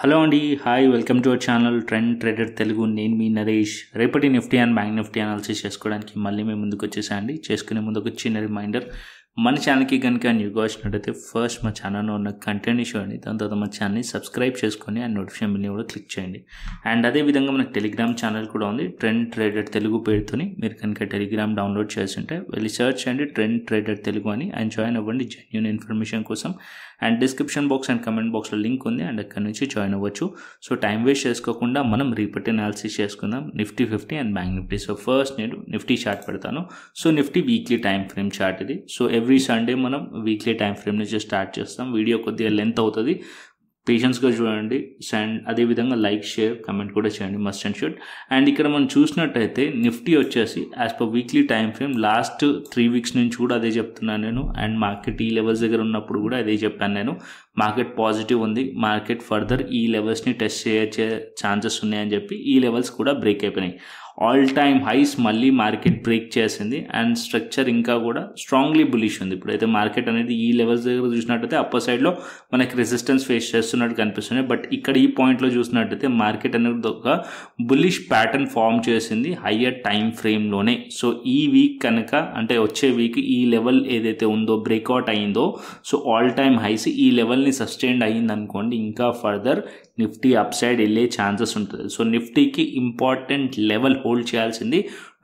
Hello అండి, hi, welcome to our channel trend trader Telugu. నేను మీ నరేష్. రేపటి Nifty and bank Nifty analysis చేసుకోవడానికి మళ్ళీ మేము ముందుకు వచ్చేసాండి. చేసుకునే ముందు ఒక చిన్న రిమైండర్, మన ఛానల్కి కనుక న్యూగా వచ్చినట్టయితే ఫస్ట్ మా ఛానల్లో ఉన్న కంటెంట్ని చూడండి, దాని తర్వాత మా ఛానల్ని సబ్స్క్రైబ్ చేసుకొని అండ్ నోటిఫికేషన్ బిల్ని కూడా క్లిక్ చేయండి. అండ్ అదేవిధంగా మనకు టెలిగ్రామ్ ఛానల్ కూడా ఉంది, ట్రెండ్ ట్రేడర్ తెలుగు పేరుతోని. మీరు కనుక టెలిగ్రామ్ డౌన్లోడ్ చేస్తుంటే వెళ్ళి సర్చ్ చేయండి ట్రెండ్ ట్రేడర్ తెలుగు అని, అండ్ జాయిన్ అవ్వండి జెన్యూన్ ఇన్ఫర్మేషన్ కోసం. And description box and comment బాక్స్లో లింక్ ఉంది, అండ్ అక్కడ నుంచి జాయిన్ అవ్వచ్చు. సో టైం వేస్ట్ చేసుకోకుండా మనం రీపీట్ అనాలిసిస్ చేసుకుందాం Nifty 50 and bank Nifty. So first నేను నిఫ్టీ చార్ట్ పెడతాను. So Nifty weekly time frame chart ఇది. సో ఎవ్రీ సండే మనం వీక్లీ టైం ఫ్రేమ్ నుంచి స్టార్ట్ చేస్తాం. వీడియో కొద్దిగా లెంత్ అవుతుంది, పేషెన్స్గా చూడండి. అండ్ అదేవిధంగా లైక్, షేర్, కమెంట్ కూడా చేయండి, మస్ట్ అండ్ షుడ్. అండ్ ఇక్కడ మనం చూసినట్టయితే నిఫ్టీ వచ్చేసి as per weekly time frame last 3 weeks నుంచి కూడా అదే చెప్తున్నాను నేను. అండ్ మార్కెట్ ఈ లెవెల్స్ దగ్గర ఉన్నప్పుడు కూడా అదే చెప్పాను నేను. మార్కెట్ పాజిటివ్ ఉంది, మార్కెట్ ఫర్దర్ ఈ లెవెల్స్ని టెస్ట్ చేయొచ్చే ఛాన్సెస్ ఉన్నాయని చెప్పి ఈ లెవెల్స్ కూడా బ్రేక్ అయిపోయినాయి. ఆల్ టైమ్ హైస్ మళ్ళీ మార్కెట్ బ్రేక్ చేసింది, అండ్ స్ట్రక్చర్ ఇంకా కూడా స్ట్రాంగ్లీ బులిష్ ఉంది. ఇప్పుడైతే మార్కెట్ అనేది ఈ లెవెల్స్ దగ్గర చూసినట్టయితే అప్పర్ సైడ్లో మనకి రెసిస్టెన్స్ ఫేస్ చేస్తున్నట్టు కనిపిస్తుంది. బట్ ఇక్కడ ఈ పాయింట్లో చూసినట్టయితే మార్కెట్ అనేది ఒక బులిష్ ప్యాటర్న్ ఫామ్ చేసింది హయ్యర్ టైం ఫ్రేమ్లోనే. సో ఈ వీక్ కనుక, అంటే వచ్చే వీక్ ఈ లెవెల్ ఏదైతే ఉందో బ్రేక్అవుట్ అయ్యిందో, సో ఆల్ టైమ్ హైస్ ఈ లెవెల్ని సస్టైన్ అయ్యింది అనుకోండి, ఇంకా ఫర్దర్ నిఫ్టీ అప్ సైడ్ వెళ్ళే ఛాన్సెస్ ఉంటుంది. సో నిఫ్టీకి ఇంపార్టెంట్ లెవెల్ హోల్డ్ చేయాల్సింది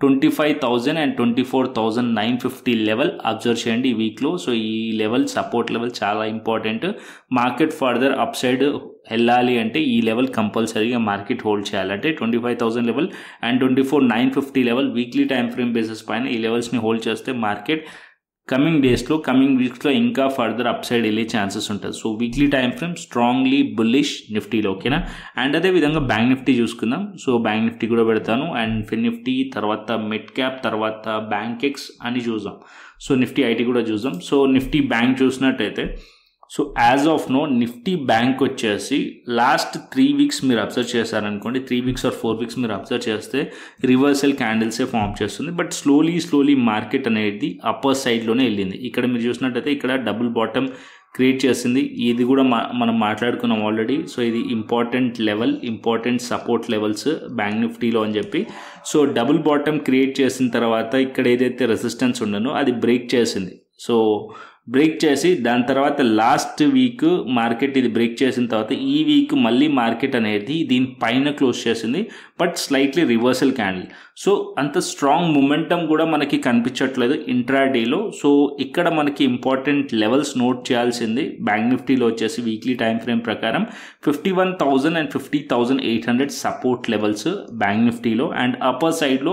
25,000 అండ్ 24,950 లెవెల్ అబ్జర్వ్ చేయండి ఈ వీక్లో. సో ఈ లెవెల్ సపోర్ట్ లెవెల్ చాలా important. Market further up side వెళ్ళాలి అంటే ఈ లెవెల్ కంపల్సరీగా మార్కెట్ హోల్డ్ చేయాలంటే 25,000 level and 24,950 level weekly time frame basis పైన ఈ లెవెల్స్ని హోల్డ్ చేస్తే మార్కెట్ కమింగ్ వీక్స్లో ఇంకా ఫర్దర్ అప్ సైడ్ వెళ్ళే ఛాన్సెస్ ఉంటుంది. So weekly time frame strongly bullish నిఫ్టీలో, ఓకేనా. అండ్ అదేవిధంగా బ్యాంక్ నిఫ్టీ చూసుకుందాం. సో బ్యాంక్ నిఫ్టీ కూడా పెడతాను, అండ్ ఫిన్ నిఫ్టీ, తర్వాత మిడ్ క్యాప్, తర్వాత బ్యాంక్ ఎక్స్ అని చూద్దాం. సో నిఫ్టీ ఐటీ కూడా చూద్దాం. సో నిఫ్టీ బ్యాంక్ చూసినట్టయితే, so as of now Nifty bank వచ్చేసి లాస్ట్ 3 వీక్స్ మీరు అబ్జర్వ్ చేశారనుకోండి, 3 వీక్స్ ఆర్ 4 వీక్స్ మీరు అబ్జర్వ్ చేస్తే రివర్సల్ క్యాండిల్సే ఫామ్ చేస్తుంది. బట్ స్లోలీ మార్కెట్ అనేది అప్పర్ సైడ్లోనే వెళ్ళింది. ఇక్కడ మీరు చూసినట్టయితే ఇక్కడ డబుల్ బాటమ్ క్రియేట్ చేసింది. ఇది కూడా మనం మాట్లాడుకున్నాం ఆల్రెడీ. సో ఇది important level, important support levels bank నిఫ్టీలో అని చెప్పి. సో డబుల్ బాటమ్ క్రియేట్ చేసిన తర్వాత ఇక్కడ ఏదైతే రెసిస్టెన్స్ ఉండనో అది బ్రేక్ చేసింది. సో బ్రేక్ చేసి దాని తర్వాత లాస్ట్ వీక్ మార్కెట్ ఇది బ్రేక్ చేసిన తర్వాత ఈ వీక్ మళ్ళీ మార్కెట్ అనేది దీనిపైన క్లోజ్ చేసింది, but slightly reversal candle. So అంత స్ట్రాంగ్ మొమెంటం కూడా మనకి కనిపించట్లేదు ఇంట్రాడేలో. సో ఇక్కడ మనకి ఇంపార్టెంట్ లెవెల్స్ నోట్ చేయాల్సింది బ్యాంక్ నిఫ్టీలో వచ్చేసి వీక్లీ టైం ఫ్రేమ్ ప్రకారం 51,000 అండ్ 50,800 సపోర్ట్ లెవెల్స్ బ్యాంక్ నిఫ్టీలో, అండ్ అప్పర్ సైడ్లో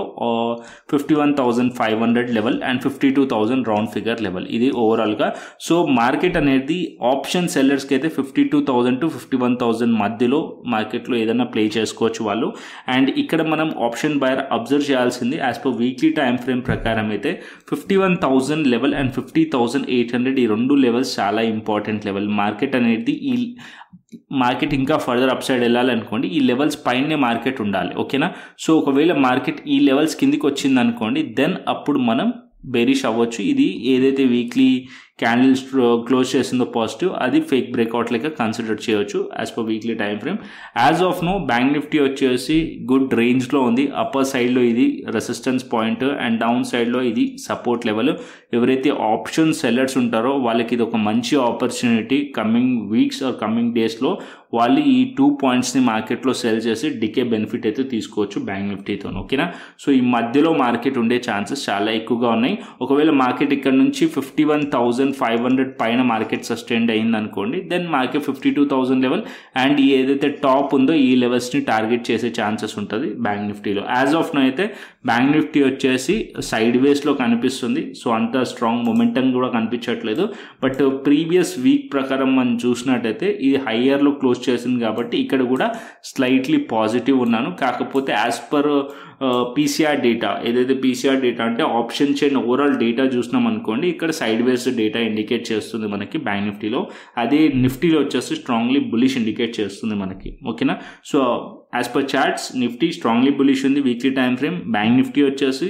51,500 level and 52,000 round figure level. ఇది ఓవరాల్గా. సో మార్కెట్ అనేది ఆప్షన్ సెల్లర్స్కి అయితే 52,000 to 51,000 మధ్యలో మార్కెట్లో ఏదైనా ప్లే చేసుకోవచ్చు వాళ్ళు. అండ్ ఇక్కడ మనం ఆప్షన్ బయర్ అబ్జర్వ్ చేయాల్సింది as per weekly time frame ప్రకారం అయితే 51,000 లెవెల్ అండ్ 50,800 ఈ రెండు లెవెల్స్ చాలా ఇంపార్టెంట్ లెవెల్. మార్కెట్ అనేది మార్కెట్ ఇంకా ఫర్దర్ అప్ సైడ్ వెళ్ళాలనుకోండి ఈ లెవెల్స్ పైనే మార్కెట్ ఉండాలి, ఓకేనా. సో ఒకవేళ మార్కెట్ ఈ లెవెల్స్ కిందికి వచ్చింది అనుకోండి, దెన్ అప్పుడు మనం బేరిష్ అవ్వచ్చు. ఇది ఏదైతే వీక్లీ క్యాండిల్స్ క్లోజ్ చేసిందో పాజిటివ్, అది ఫేక్ బ్రేక్అవుట్ లెక్క కన్సిడర్ చేయవచ్చు as per weekly time frame. As of now bank Nifty వచ్చేసి గుడ్ రేంజ్లో ఉంది. అప్పర్ సైడ్లో ఇది రెసిస్టెన్స్ పాయింట్ అండ్ డౌన్ సైడ్లో ఇది సపోర్ట్ లెవెల్. ఎవరైతే ఆప్షన్ సెల్లర్స్ ఉంటారో వాళ్ళకి ఇది ఒక మంచి opportunity. Coming weeks or coming డేస్లో వాళ్ళు ఈ 2 పాయింట్స్ని మార్కెట్లో సెల్ చేసి డికే బెనిఫిట్ అయితే తీసుకోవచ్చు బ్యాంక్ నిఫ్టీతో, ఓకేనా. సో ఈ మధ్యలో మార్కెట్ ఉండే ఛాన్సెస్ చాలా ఎక్కువగా ఉన్నాయి. ఒకవేళ మార్కెట్ ఇక్కడ నుంచి 51,500 పైన మార్కెట్ సస్టైన్ అయింది అనుకోండి, దెన్ మార్కెట్ 52,000 లెవెల్ అండ్ ఏదైతే టాప్ ఉందో ఈ లెవెల్స్ని టార్గెట్ చేసే ఛాన్సెస్ ఉంటుంది బ్యాంక్ నిఫ్టీలో. యాజ్ ఆఫ్ నో అయితే బ్యాంక్ నిఫ్టీ వచ్చేసి సైడ్ వేస్లో కనిపిస్తుంది. సో అంత స్ట్రాంగ్ మొమెంటం కూడా కనిపించట్లేదు. బట్ ప్రీవియస్ వీక్ ప్రకారం మనం చూసినట్టయితే ఇది హయ్యర్లో క్లోజ్ చేసింది కాబట్టి ఇక్కడ కూడా స్లైట్లీ పాజిటివ్ ఉన్నాను. కాకపోతే యాజ్ పర్ పీసీఆర్ డేటా, ఏదైతే పీసీఆర్ డేటా అంటే ఆప్షన్ చైన్ ఓవరాల్ డేటా చూసినాం అనుకోండి, ఇక్కడ సైడ్ వేస్ డేటా ఇండికేట్ చేస్తుంది మనకి బ్యాంక్ నిఫ్టీలో. అదే నిఫ్టీలో వచ్చేసి స్ట్రాంగ్లీ బులిష్ ఇండికేట్ చేస్తుంది మనకి, ఓకేనా. So as per charts Nifty strongly bullish ఉంది weekly time frame. Bank Nifty వచ్చేసి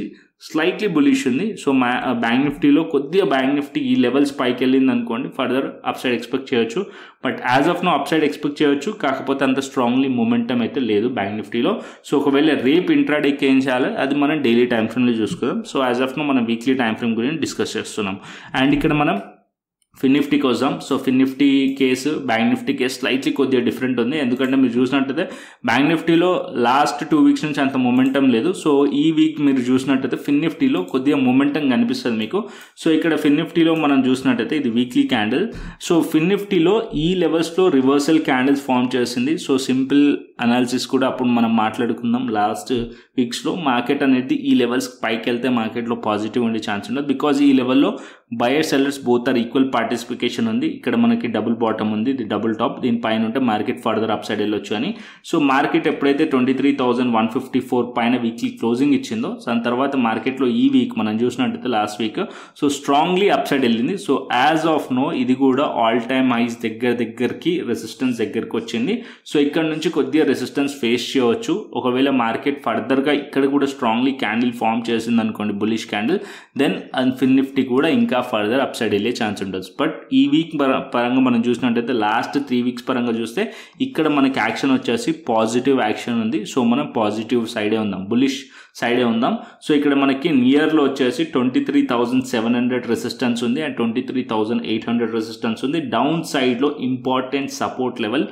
స్లైట్లీ బులిష్ ఉంది. సో బ్యాంక్ నిఫ్టీలో కొద్దిగా బ్యాంక్ నిఫ్టీ ఈ లెవెల్స్ పైకి వెళ్ళింది అనుకోండి, ఫర్దర్ అప్ సైడ్ ఎక్స్పెక్ట్ చేయొచ్చు. But as of now up side expect చేయొచ్చు, కాకపోతే అంత స్ట్రాంగ్లీ మొమెంటం అయితే లేదు బ్యాంక్ నిఫ్టీలో. సో ఒకవేళ రేపు ఇంట్రాడేకి ఏం చేయాలి అది మనం డైలీ టైం ఫ్రేమ్లో చూసుకుందాం. సో యాజ్ ఆఫ్ నో మనం వీక్లీ టైం ఫ్రేమ్ గురించి డిస్కస్ చేస్తున్నాం. అండ్ ఇక్కడ మనం ఫిన్ నిఫ్టీకి వద్దాం. So Fin Nifty case bank Nifty case slightly కొద్దిగా డిఫరెంట్ ఉంది. ఎందుకంటే మీరు చూసినట్టయితే బ్యాంక్ నిఫ్టీలో లాస్ట్ 2 వీక్స్ నుంచి అంత మొమెంటం లేదు. సో ఈ వీక్ మీరు చూసినట్టయితే ఫిన్ నిఫ్టీలో కొద్దిగా మొమెంటం కనిపిస్తుంది మీకు. సో ఇక్కడ ఫిన్ నిఫ్టీలో మనం చూసినట్టయితే ఇది వీక్లీ క్యాండిల్. సో ఫిన్ నిఫ్టీలో ఈ లెవెల్స్లో రివర్సల్ క్యాండిల్స్ ఫామ్ చేసింది. సో సింపుల్ అనాలిసిస్ కూడా అప్పుడు మనం మాట్లాడుకుందాం. లాస్ట్ వీక్స్లో మార్కెట్ అనేది ఈ లెవెల్స్ పైకి వెళ్తే మార్కెట్లో పాజిటివ్ ఉండే ఛాన్స్ ఉండదు. బికాజ్ ఈ లెవెల్లో buyer sellers both are equal participation ఉంది. ఇక్కడ మనకి డబుల్ బాటమ్ ఉంది, ఇది డబుల్ టాప్, దీనిపైన ఉంటే మార్కెట్ ఫర్దర్ అప్ సైడ్ వెళ్ళొచ్చు అని. సో మార్కెట్ ఎప్పుడైతే 23,154 పైన వీక్లీ క్లోజింగ్ ఇచ్చిందో దాని తర్వాత మార్కెట్లో ఈ వీక్ మనం చూసినట్టయితే last week so strongly up side వెళ్ళింది. సో యాజ్ ఆఫ్ నో ఇది కూడా ఆల్ టైమ్ హైస్ దగ్గరికి రెసిస్టెన్స్ దగ్గరికి వచ్చింది. సో ఇక్కడ నుంచి కొద్దిగా రెసిస్టెన్స్ ఫేస్ చేయవచ్చు. ఒకవేళ మార్కెట్ ఫర్దర్గా ఇక్కడ కూడా స్ట్రాంగ్లీ క్యాండిల్ ఫామ్ చేసింది అనుకోండి, bullish candle, then Fin Nifty కూడా ఇంకా ఫర్దర్ అప్ సైడ్ వెళ్ళే ఛాన్స్ ఉంటుంది. బట్ ఈ వీక్ పరంగా మనం చూసినట్టయితే లాస్ట్ 3 వీక్స్ పరంగా చూస్తే ఇక్కడ మనకి యాక్షన్ వచ్చేసి పాజిటివ్ యాక్షన్ ఉంది. సో మనం పాజిటివ్ సైడే ఉందాం, బులిష్ సైడే ఉందాం. సో ఇక్కడ మనకి నియర్లో వచ్చేసి 23,700 రెసిస్టెన్స్ ఉంది అండ్ 23,800 రెసిస్టెన్స్ ఉంది. డౌన్ సైడ్లో important support level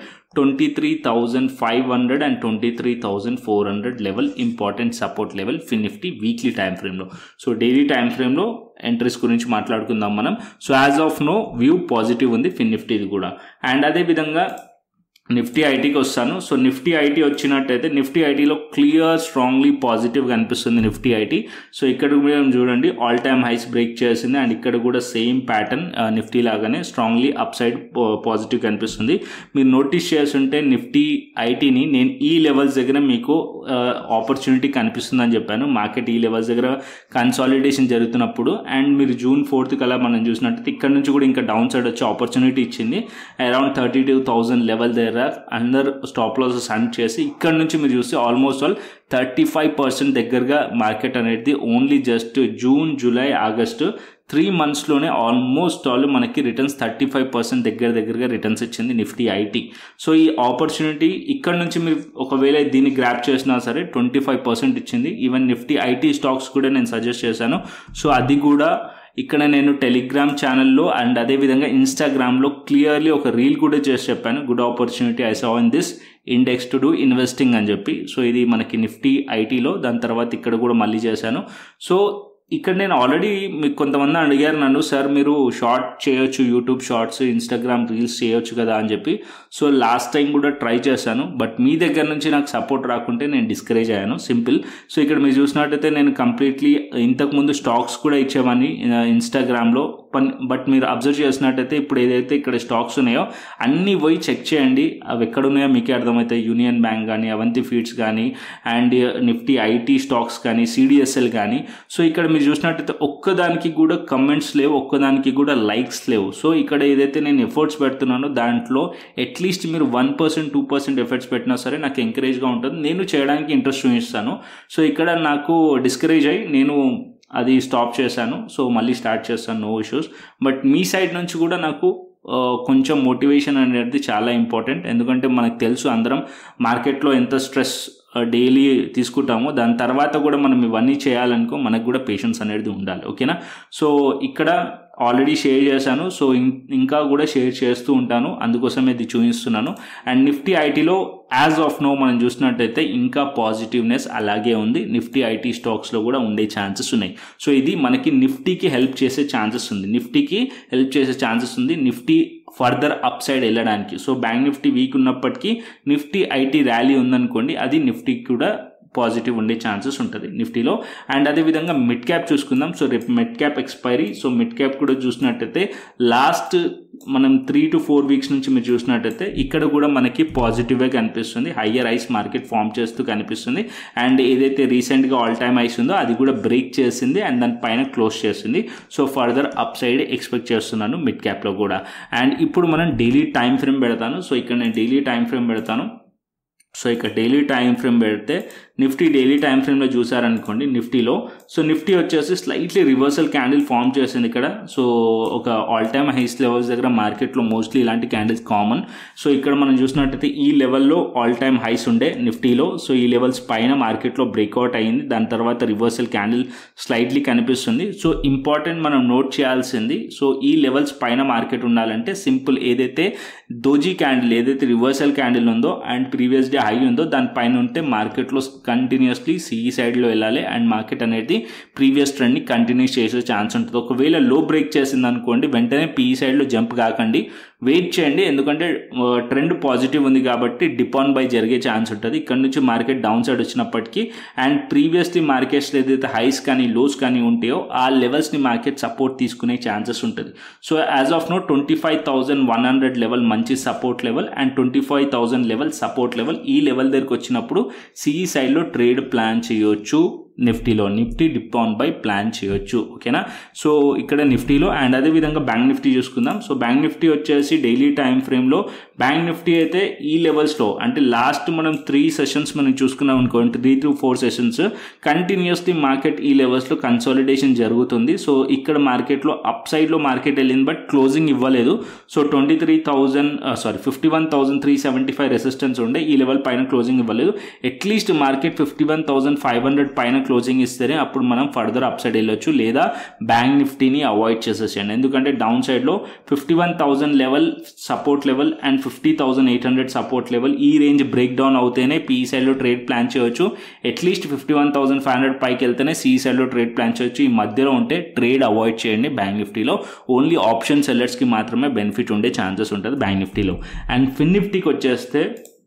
23,500 and 23,400 level important support level Fin Nifty weekly time ఫ్రేమ్లో. సో డైలీ టైం ఫ్రేమ్లో ఎంట్రీస్ గురించి మాట్లాడుకుందాం మనం. So as of now view positive ఉంది ఫిన్ నిఫ్టీది కూడా. అండ్ అదేవిధంగా నిఫ్టీ ఐటీకి వస్తాను. సో నిఫ్టీ ఐటీ వచ్చినట్టయితే నిఫ్టీ ఐటీలో క్లియర్ స్ట్రాంగ్లీ పాజిటివ్ కనిపిస్తుంది నిఫ్టీ ఐటీ. సో ఇక్కడ కూడా చూడండి ఆల్ టైమ్ హైస్ బ్రేక్ చేసింది అండ్ ఇక్కడ కూడా సేమ్ ప్యాటర్న్ నిఫ్టీ లాగానే స్ట్రాంగ్లీ అప్ సైడ్ పాజిటివ్ కనిపిస్తుంది. మీరు నోటీస్ చేస్తుంటే నిఫ్టీ ఐటీని నేను ఈ లెవెల్స్ దగ్గర మీకు ఆపర్చునిటీ కనిపిస్తుందని చెప్పాను. మార్కెట్ ఈ లెవెల్స్ దగ్గర కన్సాలిడేషన్ జరుగుతున్నప్పుడు అండ్ మీరు June 4th కల్లా మనం చూసినట్టయితే ఇక్కడ నుంచి కూడా ఇంకా డౌన్ సైడ్ వచ్చే ఆపర్చునిటీ ఇచ్చింది. అరౌండ్ 32,000 లెవెల్ దగ్గర అందరు స్టాప్ లాసెస్ హంట్ చేసి ఇక్కడ నుంచి మీరు చూస్తే ఆల్మోస్ట్ ఆల్ 35% దగ్గరగా మార్కెట్ అనేది only just June, July, August 3 monthsలోనే ఆల్మోస్ట్ ఆల్ మనకి రిటర్న్స్ 35% దగ్గరగా రిటర్న్స్ ఇచ్చింది నిఫ్టీ ఐటీ. సో ఈ ఆపర్చునిటీ ఇక్కడ నుంచి మీరు ఒకవేళ దీన్ని గ్రాప్ చేసినా సరే 25% ఇచ్చింది. ఈవెన్ నిఫ్టీ ఐటీ స్టాక్స్ కూడా నేను సజెస్ట్ చేశాను. సో అది కూడా ఇక్కడ నేను టెలిగ్రామ్ ఛానల్లో అండ్ అదేవిధంగా ఇన్స్టాగ్రామ్లో క్లియర్లీ ఒక రీల్ కూడా చేసి చెప్పాను. Good opportunity I saw in this index to do investing అని చెప్పి. సో ఇది మనకి నిఫ్టీ ఐటీలో. దాని తర్వాత ఇక్కడ కూడా మళ్ళీ చేశాను. సో ఇక్కడ నేను ఆల్రెడీ మీకు కొంతమంది అడిగారు నన్ను, సార్ మీరు షార్ట్ చేయొచ్చు, యూట్యూబ్ షార్ట్స్, ఇన్స్టాగ్రామ్ రీల్స్ చేయొచ్చు కదా అని చెప్పి. సో లాస్ట్ టైం కూడా ట్రై చేశాను, బట్ మీ దగ్గర నుంచి నాకు సపోర్ట్ రాకుంటే నేను డిస్కరేజ్ అయ్యాను, సింపుల్. సో ఇక్కడ మీరు చూసినట్టయితే నేను కంప్లీట్లీ ఇంతకుముందు స్టాక్స్ కూడా ఇచ్చేవాడిని ఇన్స్టాగ్రామ్లో. బట్ మీరు అబ్జర్వ్ చేసినట్టయితే ఇప్పుడు ఏదైతే ఇక్కడ స్టాక్స్ ఉన్నాయో అన్నీ పోయి చెక్ చేయండి, అవి ఎక్కడున్నాయో మీకే అర్థమవుతాయి. యూనియన్ బ్యాంక్ కానీ, అవంతి ఫీడ్స్ కానీ, అండ్ నిఫ్టీ ఐటీ స్టాక్స్ కానీ, CDSL కానీ. సో ఇక్కడ మీరు చూసినట్టయితే ఒక్కదానికి కూడా కమెంట్స్ లేవు, ఒక్కదానికి కూడా లైక్స్ లేవు. సో ఇక్కడ ఏదైతే నేను ఎఫర్ట్స్ పెడుతున్నానో దాంట్లో అట్లీస్ట్ మీరు 1%, 2% ఎఫర్ట్స్ పెట్టినా సరే నాకు ఎంకరేజ్గా ఉంటుంది, నేను చేయడానికి ఇంట్రెస్ట్ చూపిస్తాను. సో ఇక్కడ నాకు డిస్కరేజ్ అయ్యి నేను అది స్టాప్ చేశాను. సో మళ్ళీ స్టార్ట్ చేస్తాను, నో ఇష్యూస్. బట్ మీ సైడ్ నుంచి కూడా నాకు కొంచెం మోటివేషన్ అనేది చాలా ఇంపార్టెంట్. ఎందుకంటే మనకు తెలుసు అందరం మార్కెట్లో ఎంత స్ట్రెస్ డైలీ తీసుకుంటామో, దాని తర్వాత కూడా మనం ఇవన్నీ చేయాలనుకో మనకు కూడా పేషెన్స్ అనేది ఉండాలి, ఓకేనా. సో ఇక్కడ ఆల్రెడీ షేర్ చేశాను, సో ఇంకా కూడా షేర్ చేస్తూ ఉంటాను, అందుకోసం ఇది చూపిస్తున్నాను. అండ్ నిఫ్టీ ఐటీలో యాజ్ ఆఫ్ నో మనం చూసినట్టయితే ఇంకా పాజిటివ్నెస్ అలాగే ఉంది. నిఫ్టీ ఐటీ స్టాక్స్లో కూడా ఉండే ఛాన్సెస్ ఉన్నాయి. సో ఇది మనకి నిఫ్టీకి హెల్ప్ చేసే ఛాన్సెస్ ఉంది, నిఫ్టీ ఫర్దర్ అప్ సైడ్ వెళ్ళడానికి. సో బ్యాంక్ నిఫ్టీ వీక్ ఉన్నప్పటికీ నిఫ్టీ ఐటీ ర్యాలీ ఉందనుకోండి, అది నిఫ్టీకి కూడా పాజిటివ్ ఉండే ఛాన్సెస్ ఉంటుంది నిఫ్టీలో. అండ్ అదేవిధంగా మిడ్ క్యాప్ చూసుకుందాం. సో రేపు mid cap expiry. So mid cap కూడా చూసినట్టయితే లాస్ట్ మనం 3 to 4 వీక్స్ నుంచి మీరు చూసినట్టయితే ఇక్కడ కూడా మనకి పాజిటివ్గా కనిపిస్తుంది, హయ్యర్ ఐస్ మార్కెట్ ఫామ్ చేస్తూ కనిపిస్తుంది. అండ్ ఏదైతే రీసెంట్గా ఆల్ టైమ్ ఐస్ ఉందో అది కూడా బ్రేక్ చేసింది అండ్ దాని పైన క్లోజ్ చేసింది. So further up side expect చేస్తున్నాను మిడ్ క్యాప్లో కూడా. అండ్ ఇప్పుడు మనం డైలీ టైం ఫ్రేమ్ పెడతాను. సో ఇక్కడ నేను డైలీ టైం ఫ్రేమ్ పెడతాను. సో ఇక్కడ డైలీ టైం ఫ్రేమ్ పెడితే నిఫ్టీ డైలీ టైం ఫ్రేమ్లో చూసారనుకోండి నిఫ్టీలో, సో నిఫ్టీ వచ్చేసి స్లైట్లీ రివర్సల్ క్యాండిల్ ఫామ్ చేసింది ఇక్కడ. సో ఒక ఆల్ టైమ్ హైస్ లెవెల్స్ దగ్గర మార్కెట్లో మోస్ట్లీ ఇలాంటి క్యాండిల్స్ కామన్. సో ఇక్కడ మనం చూసినట్టయితే ఈ లెవెల్లో ఆల్ టైమ్ హైస్ ఉండే నిఫ్టీలో, సో ఈ లెవెల్స్ పైన మార్కెట్లో బ్రేక్అవుట్ అయ్యింది. దాని తర్వాత రివర్సల్ క్యాండిల్ స్లైట్లీ కనిపిస్తుంది. సో ఇంపార్టెంట్ మనం నోట్ చేయాల్సింది, సో ఈ లెవెల్స్ పైన మార్కెట్ ఉండాలంటే సింపుల్, ఏదైతే డోజీ క్యాండిల్ ఏదైతే రివర్సల్ క్యాండిల్ ఉందో అండ్ ప్రీవియస్ డే హై ఉందో దానిపైన ఉంటే మార్కెట్లో కంటిన్యూస్లీ సిఈ సైడ్లో వెళ్ళాలి అండ్ మార్కెట్ అనేది ప్రీవియస్ ట్రెండ్ని కంటిన్యూ చేసే ఛాన్స్ ఉంటుంది. ఒకవేళ లో బ్రేక్ చేసింది అనుకోండి వెంటనే పిఈ సైడ్లో జంప్ కాకండి, వెయిట్ చేయండి. ఎందుకంటే ట్రెండ్ పాజిటివ్ ఉంది కాబట్టి డిప్ ఆన్ బై జరిగే ఛాన్స్ ఉంటుంది. ఇక్కడ నుంచి మార్కెట్ డౌన్ సైడ్ వచ్చినప్పటికీ అండ్ ప్రీవియస్లీ మార్కెట్స్లో ఏదైతే హైస్ కానీ లోస్ కానీ ఉంటాయో ఆ లెవెల్స్ని మార్కెట్ సపోర్ట్ తీసుకునే ఛాన్సెస్ ఉంటుంది. So as of now 25,100 level మంచి support level and 25,000 level support level. ఈ లెవెల్ దగ్గరికి వచ్చినప్పుడు సిఈ సైడ్లో ట్రేడ్ ప్లాన్ చేయొచ్చు. నిఫ్టీలో Nifty dip on buy plan చేయొచ్చు. ఓకేనా. సో ఇక్కడ నిఫ్టీలో అండ్ అదేవిధంగా బ్యాంక్ నిఫ్టీ చూసుకుందాం. సో బ్యాంక్ నిఫ్టీ వచ్చేసి డైలీ టైం ఫ్రేమ్లో బ్యాంక్ నిఫ్టీ అయితే ఈ లెవెల్స్లో అంటే లాస్ట్ మనం 3 సెషన్స్ మనం చూసుకున్నాం అనుకోండి, 3 to 4 సెషన్స్ కంటిన్యూస్లీ మార్కెట్ ఈ లెవెల్స్లో కన్సాలిడేషన్ జరుగుతుంది. సో ఇక్కడ మార్కెట్లో అప్ సైడ్లో మార్కెట్ వెళ్ళింది బట్ క్లోజింగ్ ఇవ్వలేదు. సో 51,375 రెసిస్టెన్స్ ఉండే, ఈ లెవెల్ పైన క్లోజింగ్ ఇవ్వలేదు. అట్లీస్ట్ మార్కెట్ 51,500 పైన క్లోజింగ్ ఇస్తేనే అప్పుడు మనం ఫర్దర్ అప్ సైడ్ వెళ్ళొచ్చు, లేదా బ్యాంక్ నిఫ్టీని అవాయిడ్ చేసేసేయండి. ఎందుకంటే డౌన్ సైడ్లో 51,000 level support level and 50,800 support level ఈ రేంజ్ బ్రేక్ డౌన్ అవుతేనే పిఈ సైడ్లో ట్రేడ్ ప్లాన్ చేయొచ్చు. అట్లీస్ట్ 51,500 పైకి వెళ్తేనే సిఈ సైడ్లో ట్రేడ్ ప్లాన్ చేయొచ్చు. ఈ మధ్యలో ఉంటే ట్రేడ్ అవాయిడ్ చేయండి. బ్యాంక్ నిఫ్టీలో ఓన్లీ ఆప్షన్ సెల్లర్స్కి మాత్రమే బెనిఫిట్ ఉండే ఛాన్సెస్ ఉంటుంది బ్యాంక్ నిఫ్టీలో. అండ్ ఫిన్ నిఫ్టీకి వచ్చేస్తే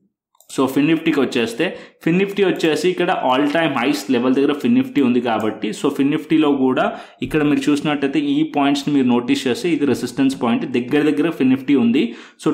ఫిన్ నిఫ్టీ వచ్చేసి ఇక్కడ ఆల్ టైమ్ హైస్ లెవెల్ దగ్గర ఫిన్ నిఫ్టీ ఉంది కాబట్టి, సో ఫిన్ నిఫ్టీలో కూడా ఇక్కడ మీరు చూసినట్టయితే ఈ పాయింట్స్ని మీరు నోటీస్ చేస్తే ఇది రెసిస్టెన్స్ పాయింట్ దగ్గర ఫిన్ నిఫ్టీ ఉంది. So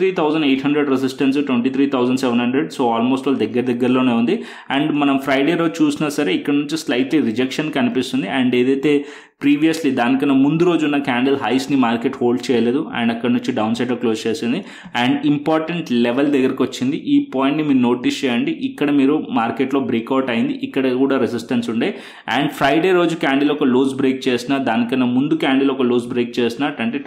23,800 resistance, 23,700. సో ఆల్మోస్ట్ వాళ్ళు దగ్గరలోనే ఉంది. అండ్ మనం ఫ్రైడే రోజు చూసినా సరే ఇక్కడ నుంచి స్లైట్లీ రిజెక్షన్ కనిపిస్తుంది. అండ్ ఏదైతే ప్రీవియస్లీ దానికన్నా ముందు రోజు ఉన్న క్యాండిల్ హైస్ని మార్కెట్ హోల్డ్ చేయలేదు అండ్ అక్కడ నుంచి డౌన్ సైడ్లో క్లోజ్ చేసింది అండ్ ఇంపార్టెంట్ లెవెల్ దగ్గరకు వచ్చింది. ఈ పాయింట్ని మీరు నోటీస్ చేయండి. ఇక్కడ మీరు మార్కెట్లో బ్రేక్అవుట్ అయింది, ఇక్కడ కూడా రెసిస్టెన్స్ ఉండే. అండ్ ఫ్రైడే రోజు క్యాండిల్ ఒక లోస్ బ్రేక్ చేసిన, దానికన్నా ముందు క్యాండిల్ ఒక లోస్ బ్రేక్ చేసిన, అంటే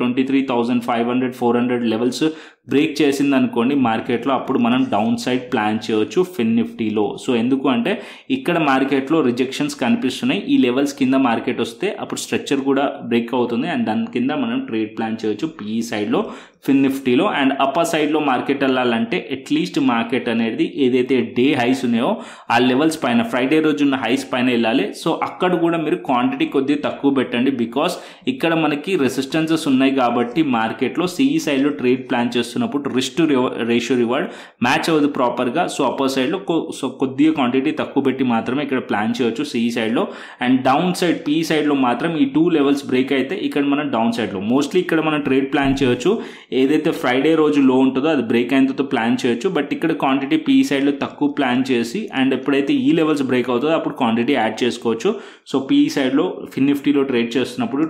23,500 400 లెవెల్స్ బ్రేక్ చేసింది అనుకోండి మార్కెట్లో, అప్పుడు మనం డౌన్ సైడ్ ప్లాన్ చేయొచ్చు ఫిన్ నిఫ్టీలో. సో ఎందుకు అంటే ఇక్కడ మార్కెట్లో రిజెక్షన్స్ కనిపిస్తున్నాయి. ఈ లెవెల్స్ కింద మార్కెట్ వస్తే అప్పుడు స్ట్రక్చర్ కూడా బ్రేక్ అవుతుంది అండ్ దాని కింద మనం ట్రేడ్ ప్లాన్ చేయొచ్చు పిఈ సైడ్లో ఫిన్ నిఫ్టీలో. అండ్ అప్పర్ సైడ్లో మార్కెట్ వెళ్ళాలంటే అట్లీస్ట్ మార్కెట్ అనేది ఏదైతే డే హైస్ ఉన్నాయో ఆ లెవెల్స్ పైన ఫ్రైడే రోజు ఉన్న హైస్ పైన వెళ్ళాలి. సో అక్కడ కూడా మీరు క్వాంటిటీ కొద్దిగా తక్కువ పెట్టండి, బికాస్ ఇక్కడ మనకి రెసిస్టెన్సెస్ ఉన్నాయి కాబట్టి మార్కెట్లో సిఈ సైడ్లో ట్రేడ్ ప్లాన్ చేస్తున్నప్పుడు risk to ratio reward match అవ్వదు ప్రాపర్గా. సో అప్పర్ సైడ్లో కొద్దిగా క్వాంటిటీ తక్కువ పెట్టి మాత్రమే ఇక్కడ ప్లాన్ చేయొచ్చు సిఈ సైడ్లో. అండ్ డౌన్ సైడ్ పిఈ సైడ్లో మాత్రం ఈ 2 లెవెల్స్ బ్రేక్ అయితే ఇక్కడ మనం డౌన్ సైడ్లో మోస్ట్లీ ఇక్కడ మనం ట్రేడ్ ప్లాన్ చేయొచ్చు. ఏదైతే ఫ్రైడే రోజు లో ఉంటుందో అది బ్రేక్ అయిన తర్వాత ప్లాన్ చేయొచ్చు. బట్ ఇక్కడ క్వాంటిటీ పిఈ సైడ్లో తక్కువ ప్లాన్ చేసి అండ్ ఎప్పుడైతే ఈ లెవెల్స్ బ్రేక్ అవుతుందో అప్పుడు క్వాంటిటీ యాడ్ చేసుకోవచ్చు. సో పిఈ సైడ్లో ఫిన్ నిఫ్టీలో ట్రేడ్ చేస్తున్నప్పుడు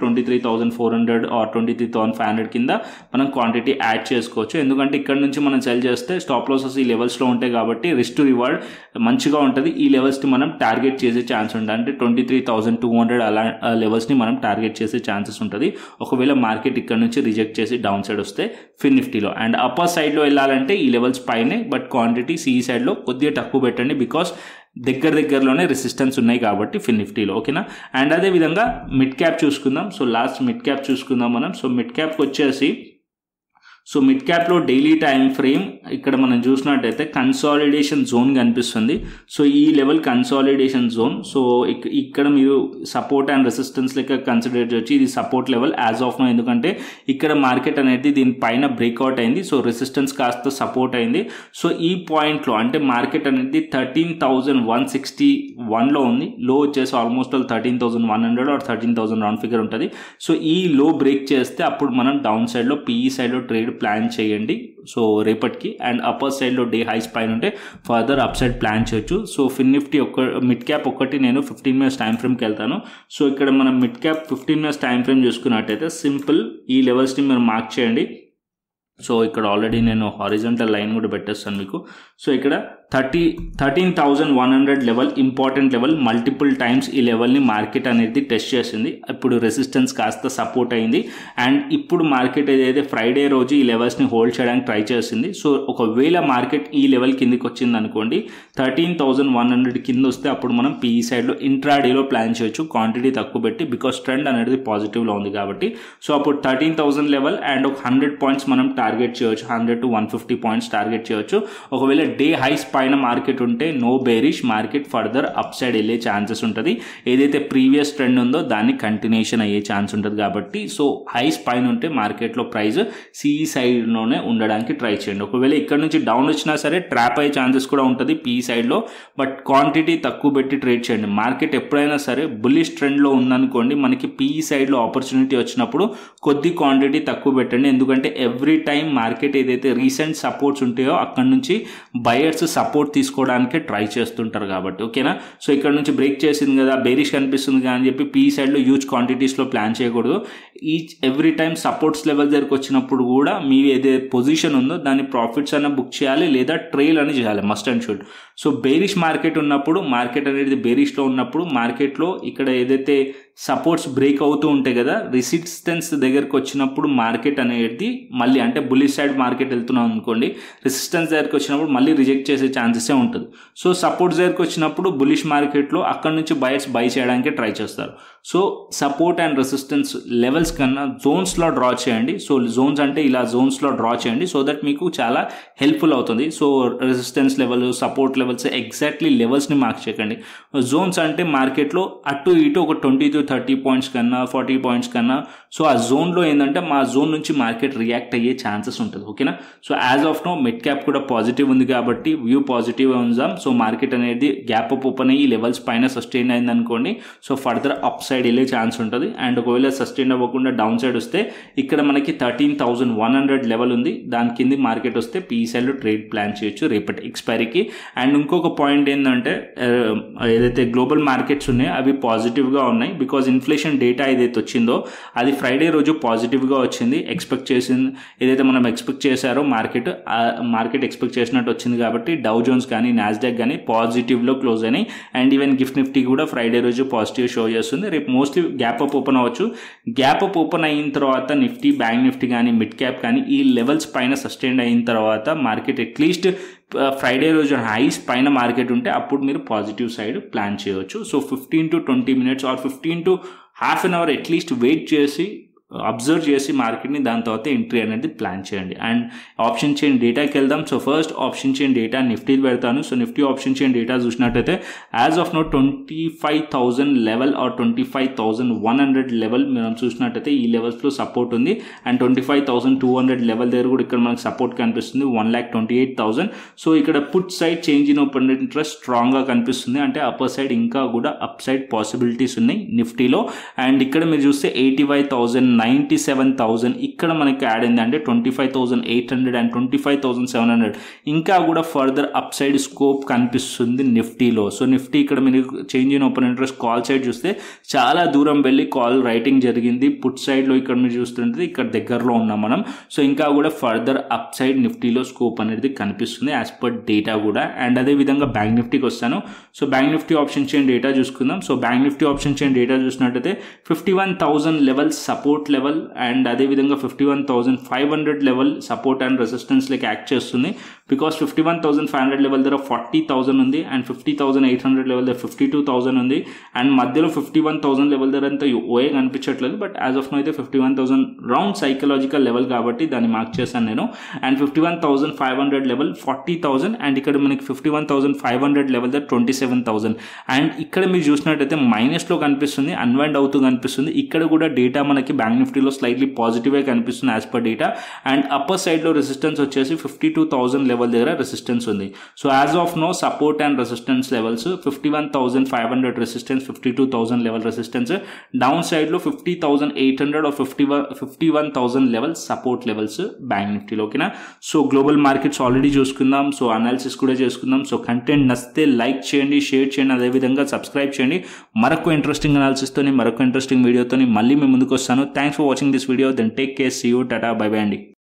23,400 ఆర్ 23,500 కింద మనం క్వాంటిటీ యాడ్ చేసుకోవచ్చు. ఎందుకంటే ఇక్కడ నుంచి మనం సెల్ చేస్తే స్టాప్ లాసెస్ ఈ లెవెల్స్లో ఉంటాయి కాబట్టి రిస్క్ టు రివార్డ్ మంచిగా ఉంటుంది. ఈ లెవెల్స్ని మనం టార్గెట్ చేసే ఛాన్స్ ఉంటుంది. అంటే 23,200 అలా లెవెల్స్ని మనం టార్గెట్ చేసే ఛాన్సెస్ ఉంటుంది ఒకవేళ మార్కెట్ ఇక్కడ నుంచి రిజెక్ట్ చేసి డౌన్ సైడ్ వస్తే ఫిన్ నిఫ్టీలో. అండ్ అప్పర్ సైడ్లో వెళ్ళాలంటే ఈ లెవెల్స్ పైనే, బట్ క్వాంటిటీ సిఈ సైడ్లో కొద్దిగా తక్కువ పెట్టండి బికాస్ దగ్గరలోనే రెసిస్టెన్స్ ఉన్నాయి కాబట్టి ఫిన్ నిఫ్టీలో. ఓకేనా. అండ్ అదేవిధంగా మిడ్ క్యాప్ చూసుకుందాం. సో లాస్ట్ మిడ్ క్యాప్ చూసుకుందాం మనం. సో మిడ్ క్యాప్కి వచ్చేసి సో మిడ్ క్యాప్లో డైలీ టైం ఫ్రేమ్ ఇక్కడ మనం చూసినట్టయితే కన్సాలిడేషన్ జోన్ కనిపిస్తుంది. సో ఈ లెవెల్ కన్సాలిడేషన్ జోన్. సో ఇక్కడ మీరు సపోర్ట్ అండ్ రెసిస్టెన్స్ లెక్క కన్సిడర్ చేయొచ్చు. ఇది support level as of now, ఎందుకంటే ఇక్కడ మార్కెట్ అనేది దీనిపైన బ్రేక్అవుట్ అయింది. సో రెసిస్టెన్స్ కాస్త సపోర్ట్ అయింది. సో ఈ పాయింట్లో అంటే మార్కెట్ అనేది 13,161లో ఉంది. లో వచ్చేసి ఆల్మోస్ట్ 13,100 ఆర్ 13,000 రౌండ్ ఫిగర్ ఉంటుంది. సో ఈ లో బ్రేక్ చేస్తే అప్పుడు మనం డౌన్ సైడ్లో పిఈ సైడ్లో ట్రేడ్ ప్లాన్ చేయండి సో రేపటికి. అండ్ అప్పర్ సైడ్లో డే హైస్ పైన ఉంటే ఫర్దర్ అప్ సైడ్ ప్లాన్ చేయొచ్చు. So Fin Nifty mid cap ఒకటి నేను 15 మినిట్స్ టైం ఫ్రేమ్కి వెళ్తాను. సో ఇక్కడ మనం mid cap 15 minutes time frame చూసుకున్నట్టయితే సింపుల్ ఈ లెవెల్స్ని మీరు మార్క్ చేయండి. సో ఇక్కడ ఆల్రెడీ నేను హారిజంటల్ లైన్ కూడా పెట్టేస్తాను మీకు. సో ఇక్కడ 13,100 level important level, multiple times ఈ లెవెల్ని మార్కెట్ అనేది టెస్ట్ చేసింది. ఇప్పుడు రెసిస్టెన్స్ కాస్త సపోర్ట్ అయింది అండ్ ఇప్పుడు మార్కెట్ ఏదైతే ఫ్రైడే రోజు ఈ లెవెల్స్ని హోల్డ్ చేయడానికి ట్రై చేసింది. సో ఒకవేళ మార్కెట్ ఈ లెవెల్ కిందకి వచ్చింది అనుకోండి, 13,100 కింద వస్తే అప్పుడు మనం పీఈ సైడ్లో ఇంట్రాడేలో ప్లాన్ చేయొచ్చు, క్వాంటిటీ తక్కువ పెట్టి, బికాస్ ట్రెండ్ అనేది పాజిటివ్లో ఉంది కాబట్టి. సో అప్పుడు 13,000 లెవెల్ అండ్ ఒక 100 పాయింట్స్ మనం టార్గెట్ చేయొచ్చు, 100 to 150 పాయింట్స్ టార్గెట్ చేయొచ్చు. ఒకవేళ డే హైస్ పైన మార్కెట్ ఉంటే no bearish, market further up side వెళ్ళే ఛాన్సెస్ ఉంటుంది. ఏదైతే ప్రీవియస్ ట్రెండ్ ఉందో దాన్ని కంటిన్యూషన్ అయ్యే ఛాన్స్ ఉంటుంది కాబట్టి. సో హైస్ పైన ఉంటే మార్కెట్లో ప్రైస్ సిఈ సైడ్లోనే ఉండడానికి ట్రై చేయండి. ఒకవేళ ఇక్కడ నుంచి డౌన్ వచ్చినా సరే ట్రాప్ అయ్యే ఛాన్సెస్ కూడా ఉంటుంది పీఈ సైడ్లో, బట్ క్వాంటిటీ తక్కువ పెట్టి ట్రేడ్ చేయండి. మార్కెట్ ఎప్పుడైనా సరే బుల్లిష్ ట్రెండ్లో ఉందనుకోండి, మనకి పీఈ సైడ్లో ఆపర్చునిటీ వచ్చినప్పుడు కొద్ది క్వాంటిటీ తక్కువ పెట్టండి. ఎందుకంటే ఎవ్రీ టైం మార్కెట్ ఏదైతే రీసెంట్ సపోర్ట్స్ ఉంటాయో అక్కడ నుంచి బయర్స్ సపోర్ట్ తీసుకోవడానికి ట్రై చేస్తుంటారు కాబట్టి. ఓకేనా, సో ఇక్కడ నుంచి బ్రేక్ చేసింది కదా, బేరిష్ కనిపిస్తుంది కదా అని చెప్పి పీఈ సైడ్లో హ్యూజ్ క్వాంటిటీస్లో ప్లాన్ చేయకూడదు. ఎవ్రీ టైం సపోర్ట్స్ లెవెల్ దగ్గరకు వచ్చినప్పుడు కూడా మీ ఏదైతే పొజిషన్ ఉందో దాన్ని ప్రాఫిట్స్ అన్న బుక్ చేయాలి లేదా ట్రైల్ అని చేయాలి, must and should. So bearish market ఉన్నప్పుడు, మార్కెట్ అనేది బేరిష్లో ఉన్నప్పుడు మార్కెట్లో ఇక్కడ ఏదైతే సపోర్ట్స్ బ్రేక్ అవుతూ ఉంటాయి కదా, రెసిస్టెన్స్ దగ్గరకు వచ్చినప్పుడు మార్కెట్ అనేది మళ్ళీ, అంటే బుల్లిష్ సైడ్ మార్కెట్ వెళ్తున్నాం అనుకోండి, రెసిస్టెన్స్ దగ్గరకు వచ్చినప్పుడు మళ్ళీ రిజెక్ట్ చేసే ఛాన్సెసే ఉంటుంది. సో సపోర్ట్స్ దగ్గరకు వచ్చినప్పుడు బుల్లిష్ మార్కెట్లో అక్కడ నుంచి బయర్స్ బై చేయడానికి ట్రై చేస్తారు. So support and resistance levels కన్నా జోన్స్లో డ్రా చేయండి. సో జోన్స్ అంటే ఇలా జోన్స్లో డ్రా చేయండి, సో దట్ మీకు చాలా హెల్ప్ఫుల్ అవుతుంది. So resistance level, support levels exactly లెవెల్స్ని మార్క్ చేయకండి. జోన్స్ అంటే మార్కెట్లో అటు ఇటు ఒక 20 to 30 పాయింట్స్ కన్నా 40 పాయింట్స్ కన్నా, సో ఆ జోన్లో ఏంటంటే మా జోన్ నుంచి మార్కెట్ రియాక్ట్ అయ్యే ఛాన్సెస్ ఉంటుంది. ఓకేనా, so as of now mid cap కూడా పాజిటివ్ ఉంది కాబట్టి వ్యూ పాజిటివ్ ఉందాం. సో మార్కెట్ అనేది గ్యాప్ అప్ ఓపెన్ అయ్యి లెవెల్స్ పైన సస్టైన్ అయింది అనుకోండి, సో ఫర్దర్ అప్ సైడ్ వెళ్ళే ఛాన్స్ ఉంటుంది. అండ్ ఒకవేళ సస్టైన్ అవ్వకుండా డౌన్ సైడ్ వస్తే ఇక్కడ మనకి 13,100 లెవెల్ ఉంది, దాని కింద మార్కెట్ వస్తే పీఈసీఎల్లో ట్రేడ్ ప్లాన్ చేయొచ్చు రేపటి ఎక్స్పైరీకి. అండ్ ఇంకొక పాయింట్ ఏంటంటే ఏదైతే గ్లోబల్ మార్కెట్స్ ఉన్నాయో అవి పాజిటివ్గా ఉన్నాయి, బికాజ్ ఇన్ఫ్లేషన్ డేటా ఏదైతే వచ్చిందో అది ఫ్రైడే రోజు పాజిటివ్గా వచ్చింది. ఎక్స్పెక్ట్ చేసింది ఏదైతే మనం ఎక్స్పెక్ట్ చేశారో మార్కెట్ ఎక్స్పెక్ట్ చేసినట్టు వచ్చింది కాబట్టి డౌ జోన్స్ కానీ నాస్డాక్ కానీ పాజిటివ్లో క్లోజ్ అయినాయి. అండ్ ఈవెన్ గిఫ్ట్ నిఫ్టీ కూడా ఫ్రైడే రోజు పాజిటివ్ షో చేస్తుంది. రేపు మోస్ట్లీ గ్యాప్ అప్ ఓపెన్ అవ్వచ్చు. గ్యాప్ అప్ ఓపెన్ అయిన తర్వాత నిఫ్టీ, బ్యాంక్ నిఫ్టీ కానీ మిడ్ క్యాప్ కానీ ఈ లెవెల్స్ పైన సస్టైన్ అయిన తర్వాత మార్కెట్ అట్లీస్ట్ ఫ్రైడే రోజు హైస్ పైన మార్కెట్ ఉంటే అప్పుడు మీరు పాజిటివ్ సైడ్ ప్లాన్ చేయవచ్చు. So 15 to 20 minutes or 15 to half an hour at least wait చేసి అబ్జర్వ్ చేసి మార్కెట్ని, దాని తర్వాత ఎంట్రీ అనేది ప్లాన్ చేయండి. అండ్ ఆప్షన్ చైన్ డేటాకి వెళ్దాం. So first option chain data నిఫ్టీకి పెడతాను. So Nifty option chain data చూసినట్టయితే as of now 25,000 level or 25,100 level మనం చూసినట్టయితే ఈ లెవెల్స్లో సపోర్ట్ ఉంది. అండ్ 25,200 లెవెల్ దగ్గర కూడా ఇక్కడ మనకు సపోర్ట్ కనిపిస్తుంది, 1,28,000. సో ఇక్కడ put side change in open interest స్ట్రాంగ్గా కనిపిస్తుంది, అంటే అప్పర్ సైడ్ ఇంకా కూడా అప్ సైడ్ పాసిబిలిటీస్ ఉన్నాయి నిఫ్టీలో. అండ్ ఇక్కడ మీరు చూస్తే 85,000, 97,000 ఇక్కడ మనకి యాడ్ అయింది, అంటే 25,800 అండ్ 25,700 ఇంకా కూడా ఫర్దర్ అప్ సైడ్ స్కోప్ కనిపిస్తుంది నిఫ్టీలో. సో నిఫ్టీ ఇక్కడ మీరు change in open interest call side చూస్తే చాలా దూరం వెళ్ళి కాల్ రైటింగ్ జరిగింది. పుట్ సైడ్లో ఇక్కడ మీరు చూస్తుంటే ఇక్కడ దగ్గరలో ఉన్నాం మనం. సో ఇంకా కూడా ఫర్దర్ అప్ సైడ్ నిఫ్టీలో స్కోప్ అనేది కనిపిస్తుంది యాజ్ పర్ డేటా కూడా. అండ్ అదేవిధంగా బ్యాంక్ నిఫ్టీకి వస్తాను. So bank Nifty option chain data చూసుకుందాం. So bank Nifty option chain data చూసినట్టయితే 51,000 లెవెల్ సపోర్ట్ లెవెల్ అండ్ అదేవిధంగా 51,500 లెవెల్ సపోర్ట్ అండ్ రెసిస్టెన్స్ లెక్క యాక్ట్ చేస్తుంది. బికాస్ 51,500 లెవెల్ దగ్గర 40,000 ఉంది అండ్ 50,800 లెవెల్ దగ్గర 52,000 ఉంది. అండ్ మధ్యలో 51,000 లెవెల్ దగ్గర అంతా ఓఏ కనిపించట్లేదు, బట్ యాజ్ ఆఫ్ నో అయితే 51,000 రౌండ్ సైకలాజికల్ లెవెల్ కాబట్టి దాన్ని మార్క్ చేశాను నేను. అండ్ 51,500 లెవెల్ 40,000 అండ్ ఇక్కడ మనకి 51,500 లెవెల్ దగ్గర 27,000. అండ్ ఇక్కడ మీరు చూసినట్టయితే మైనస్లో కనిపిస్తుంది, అన్వైండ్ అవుతూ కనిపిస్తుంది. ఇక్కడ కూడా డేటా మనకి బ్యాంక్ నిఫ్టీలో స్లైట్లీ పాజిటివ్గా కనిపిస్తుంది as per data. And upper సైడ్లో రెసిస్టెన్స్ వచ్చేసి 52,000 లెవెల్ దగ్గర రెసిస్టెన్స్ ఉంది. So as of now support and resistance levels 51,500 resistance, 52,000 level resistance. Down సైడ్లో 50,800 or 51,000 level support levels bank నిఫ్టీలో. ఓకేనా, సో గ్లోబల్ మార్కెట్స్ ఆల్రెడీ చూసుకుందాం, సో అనాలిసిస్ కూడా చేసుకుందాం. సో కంటెంట్ నచ్చితే లైక్ చేయండి, షేర్ చేయండి, అదేవిధంగా సబ్స్క్రైబ్ చేయండి. మరొక ఇంట్రెస్టింగ్ అనాలిసిస్తోని, మరొక ఇంట్రెస్టింగ్ వీడియోతో మళ్ళీ మేము ముందుకు వస్తాను. Thanks for watching this video. Then take care, see you, టాటా, బై బై అండి.